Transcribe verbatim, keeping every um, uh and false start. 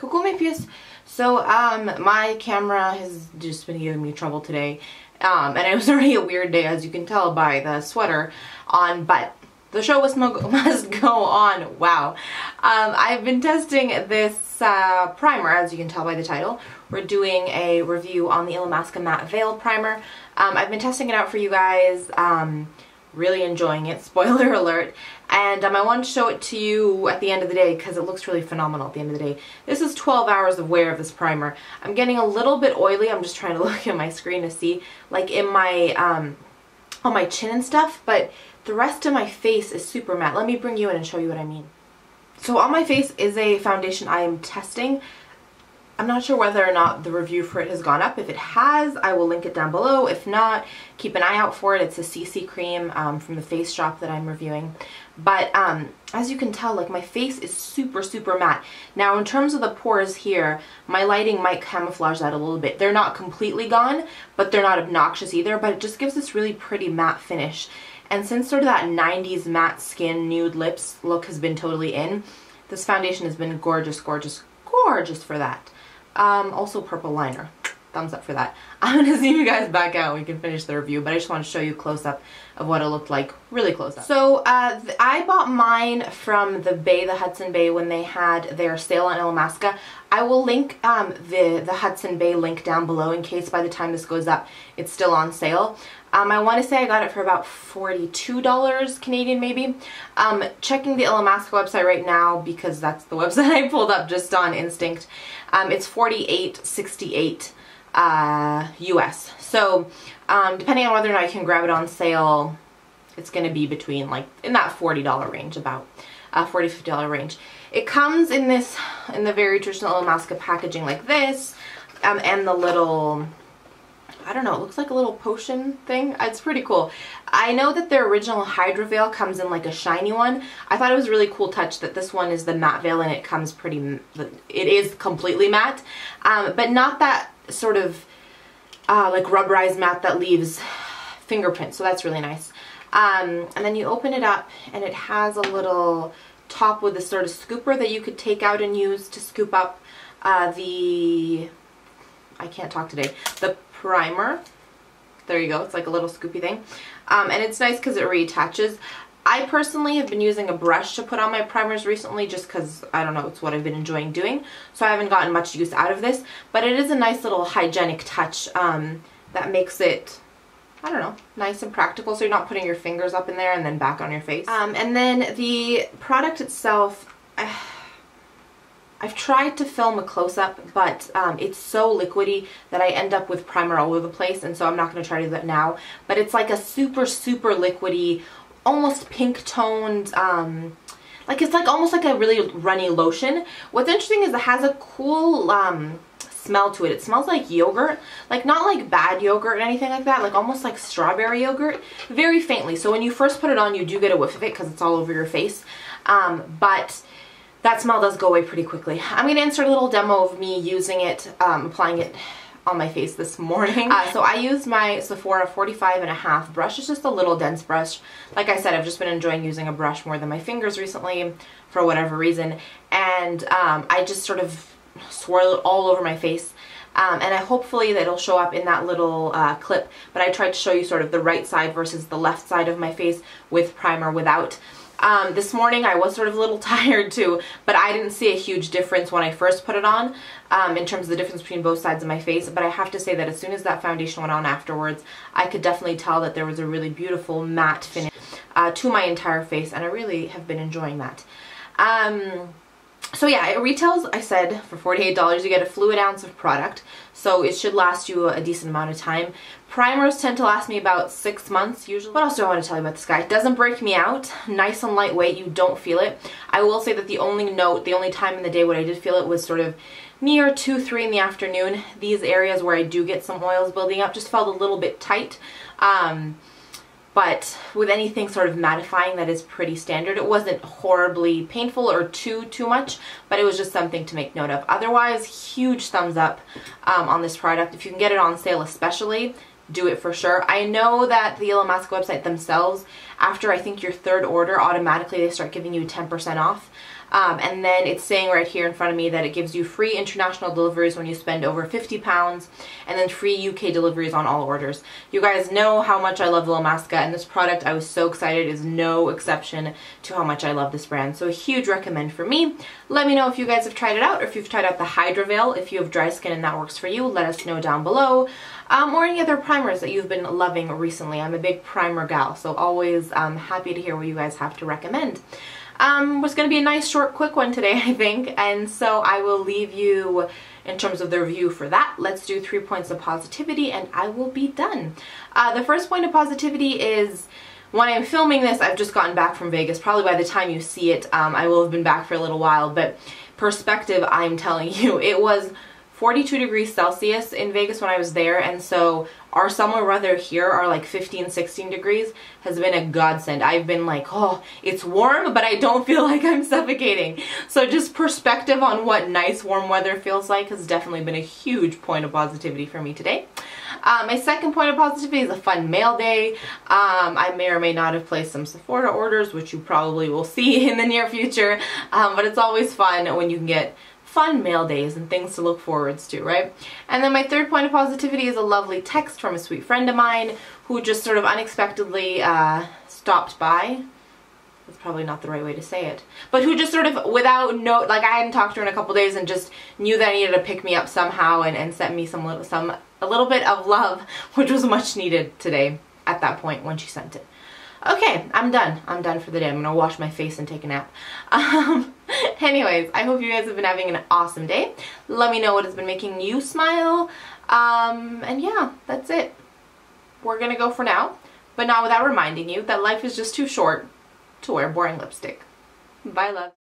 Coucou mes puces. So um, my camera has just been giving me trouble today. Um, and it was already a weird day, as you can tell by the sweater on, but the show must, must go on. Wow. Um, I've been testing this uh, primer, as you can tell by the title. We're doing a review on the Illamasqua Matte Veil Primer. Um, I've been testing it out for you guys. Um, really enjoying it, spoiler alert, and um, I wanted to show it to you at the end of the day because it looks really phenomenal at the end of the day. This is twelve hours of wear of this primer. I'm getting a little bit oily. I'm just trying to look at my screen to see, like in my, um, on my chin and stuff, but the rest of my face is super matte. Let me bring you in and show you what I mean. So on my face is a foundation I am testing. I'm not sure whether or not the review for it has gone up. If it has, I will link it down below. If not, keep an eye out for it. It's a C C cream um, from the Face Shop that I'm reviewing. But um, as you can tell, like my face is super, super matte. Now, in terms of the pores here, my lighting might camouflage that a little bit. They're not completely gone, but they're not obnoxious either. But it just gives this really pretty matte finish. And since sort of that nineties matte skin nude lips look has been totally in, this foundation has been gorgeous, gorgeous, gorgeous for that. Um, also purple liner. Thumbs up for that. I'm going to see you guys back out and we can finish the review, but I just want to show you close up of what it looked like, really close up. So uh, I bought mine from the Bay, the Hudson Bay, when they had their sale on Illamasqua. I will link um, the, the Hudson Bay link down below in case by the time this goes up it's still on sale. Um, I want to say I got it for about forty-two dollars Canadian maybe. Um, checking the Illamasqua website right now because that's the website I pulled up just on instinct. Um, it's forty-eight sixty-eight uh, U S. So um, depending on whether or not you can grab it on sale, it's going to be between like in that forty dollar range, about uh, forty to fifty dollar range. It comes in this, in the very traditional Illamasqua packaging like this, um, and the little, I don't know, it looks like a little potion thing. It's pretty cool. I know that their original Hydra Veil comes in like a shiny one. I thought it was a really cool touch that this one is the matte veil and it comes pretty, it is completely matte, um, but not that sort of uh, like rubberized matte that leaves fingerprints, so that's really nice. Um, and then you open it up and it has a little top with this sort of scooper that you could take out and use to scoop up uh, the, I can't talk today, the primer. There you go. It's like a little scoopy thing. Um, and it's nice because it reattaches. I personally have been using a brush to put on my primers recently just because, I don't know, it's what I've been enjoying doing. So I haven't gotten much use out of this. But it is a nice little hygienic touch um, that makes it, I don't know, nice and practical so you're not putting your fingers up in there and then back on your face. Um, and then the product itself, uh, I've tried to film a close-up, but um, it's so liquidy that I end up with primer all over the place, and so I'm not going to try to do that now. But it's like a super, super liquidy, almost pink-toned, um, like it's like almost like a really runny lotion. What's interesting is it has a cool um, smell to it. It smells like yogurt, like not like bad yogurt or anything like that, like almost like strawberry yogurt, very faintly. So when you first put it on, you do get a whiff of it because it's all over your face, um, but that smell does go away pretty quickly. I'm going to insert a little demo of me using it, um, applying it on my face this morning. Uh, so I used my Sephora forty-five and a half brush. It's just a little dense brush. Like I said, I've just been enjoying using a brush more than my fingers recently for whatever reason. And um, I just sort of swirl it all over my face. Um, and I hopefully that it'll show up in that little uh, clip. But I tried to show you sort of the right side versus the left side of my face with primer, without. Um, this morning I was sort of a little tired too, but I didn't see a huge difference when I first put it on um, in terms of the difference between both sides of my face. But I have to say that as soon as that foundation went on afterwards, I could definitely tell that there was a really beautiful matte finish uh, to my entire face, and I really have been enjoying that. Um, So yeah, it retails, I said, for forty-eight dollars. You get a fluid ounce of product, so it should last you a decent amount of time. Primers tend to last me about six months usually. What else do I want to tell you about this guy? It doesn't break me out. Nice and lightweight. You don't feel it. I will say that the only note, the only time in the day when I did feel it was sort of near two, three in the afternoon. These areas where I do get some oils building up just felt a little bit tight. Um, But with anything sort of mattifying, that is pretty standard. It wasn't horribly painful or too, too much, but it was just something to make note of. Otherwise, huge thumbs up um, on this product. If you can get it on sale especially, do it for sure. I know that the Illamasqua website themselves, after I think your third order, automatically they start giving you ten percent off. Um, and then it's saying right here in front of me that it gives you free international deliveries when you spend over fifty pounds, and then free U K deliveries on all orders. You guys know how much I love Illamasqua, and this product, I was so excited, is no exception to how much I love this brand. So a huge recommend for me. Let me know if you guys have tried it out, or if you've tried out the Hydra Veil. If you have dry skin and that works for you, let us know down below. Um, or any other primers that you've been loving recently. I'm a big primer gal, so always um, happy to hear what you guys have to recommend. Um, was going to be a nice, short, quick one today, I think, and so I will leave you in terms of the review for that. Let's do three points of positivity, and I will be done. Uh, the first point of positivity is, when I'm filming this, I've just gotten back from Vegas. Probably by the time you see it, um, I will have been back for a little while, but perspective, I'm telling you, it was forty-two degrees Celsius in Vegas when I was there, and so our summer weather here are like fifteen, sixteen degrees has been a godsend. I've been like, oh, it's warm, but I don't feel like I'm suffocating. So just perspective on what nice warm weather feels like has definitely been a huge point of positivity for me today. Uh, my second point of positivity is a fun mail day. Um, I may or may not have placed some Sephora orders, which you probably will see in the near future, um, but it's always fun when you can get fun mail days and things to look forwards to, right? And then my third point of positivity is a lovely text from a sweet friend of mine who just sort of unexpectedly uh, stopped by. That's probably not the right way to say it. But who just sort of, without no, like I hadn't talked to her in a couple days and just knew that I needed to pick me up somehow, and, and sent me some little, some, a little bit of love, which was much needed today at that point when she sent it. Okay, I'm done. I'm done for the day. I'm gonna wash my face and take a nap. Um, anyways, I hope you guys have been having an awesome day. Let me know what has been making you smile. Um, and yeah, that's it. We're gonna go for now, but not without reminding you that life is just too short to wear boring lipstick. Bye, love.